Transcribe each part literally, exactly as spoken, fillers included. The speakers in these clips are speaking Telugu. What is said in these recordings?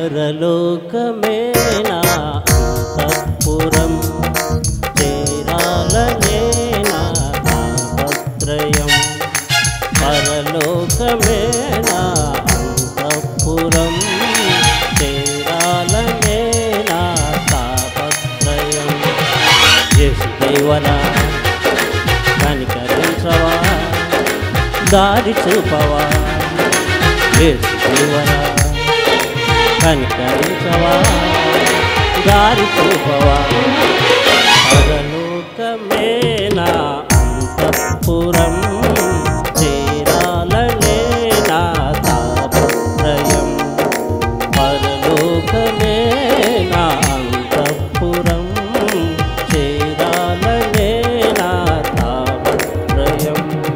పరలోకమే నా అంతఃపురం చేరాలనే నా తాపత్రయం పరలోకమే నా అంతఃపురం చేరాలనే నా తాపత్రయం యేసుదేవనా కనికరించవా దారి చూపవా యేసుదేవనా కనికరించవా దారి చూపవా పరలోకమే నా అంతఃపురం చేరాలనే నా తాపత్రయం పరలోకమే నా అంతఃపురం చేరాలనే నా తాపత్రయం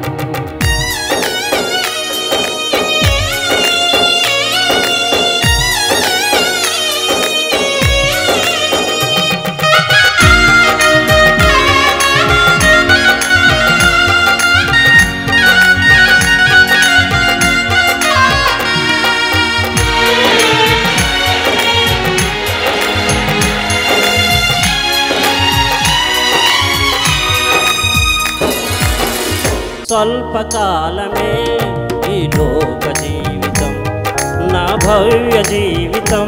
స్వల్పకాలమే ఈ లోక జీవితం నా భవ్య జీవితం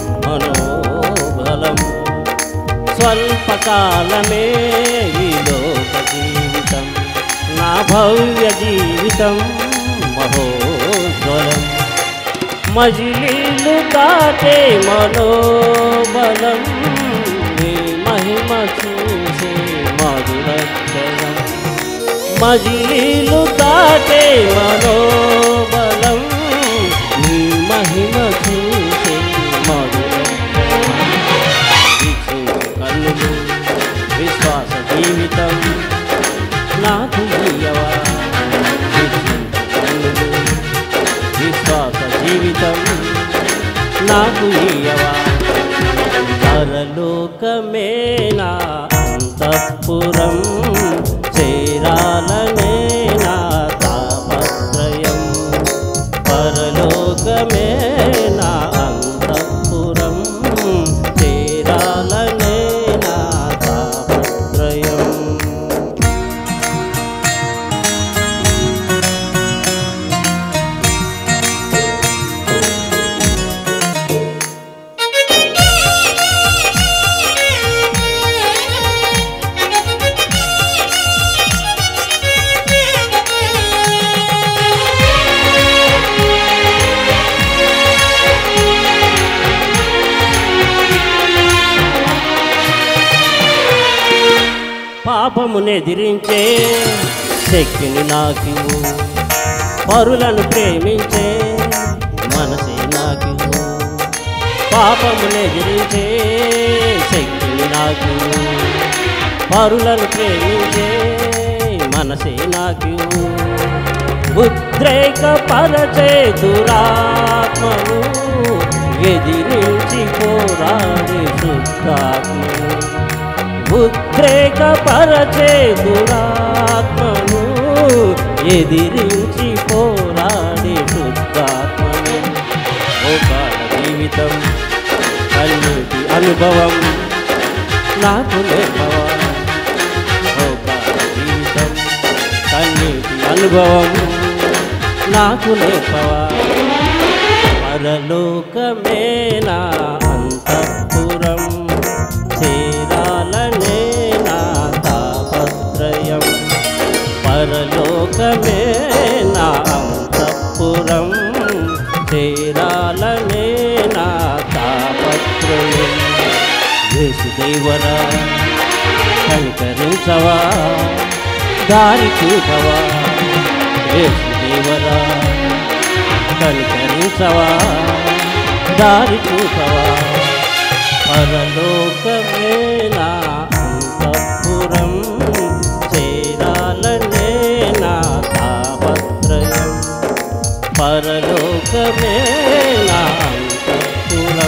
మనోబలం స్వల్పకాలమే ఈ లోక జీవితం నా భవ్య జీవితం మహోజ్వలం మజిలీలు దాటే మనోబలం నీ మహిమ చూసే మధురక్షణం మజిలీలు దాటే మనోబలం నీ మహిమ చూసే మధురం కన్నులు విశ్వాస జీవితం నాకు ఇయ్యవా కన్నులు విశ్వాస జీవితం నాకు ఇయ్యవా పరలోకమే నా అంతఃపురం చేరాలనే నా తాపత్రయం పరలోకమే నా అంతఃపురం చేరాలనే నా తాపత్రయం పాపమునెదిరించే శక్తిని నాకివ్వు పరులను ప్రేమించే మనసే నాకివ్వు పాపమునెదిరించే శక్తిని నాకివ్వు పరులను ప్రేమించే మనసే నాకివ్వు ఉద్రేక పరచే దురాత్మను ఎదిరించి పోరాడే శుద్ధాత్మను ఉద్రేక పరచే దురాత్మను ఎదిరించి పోరాడే శుద్ధాత్మను ఓకాల జీవితం కన్నీటి అనుభవం నాకు నేర్పవా ఓకాల జీవితం కన్నీటి అనుభవం నాకు నేర్పవా పరలోకమే నా అంతఃపురం చేరాలనే నా తాపత్రయం పరలోకమే నా అంతఃపురం చేరాలనే నా తాపత్రయం యేసుదేవనా కనికరించవా దారి చూపవా యేసుదేవనా కనికరించవా దారి చూపవా పరలోకమే నా అంతఃపురం చేరాలనే నా తాపత్రయం పరలోకమే నా అంతఃపురం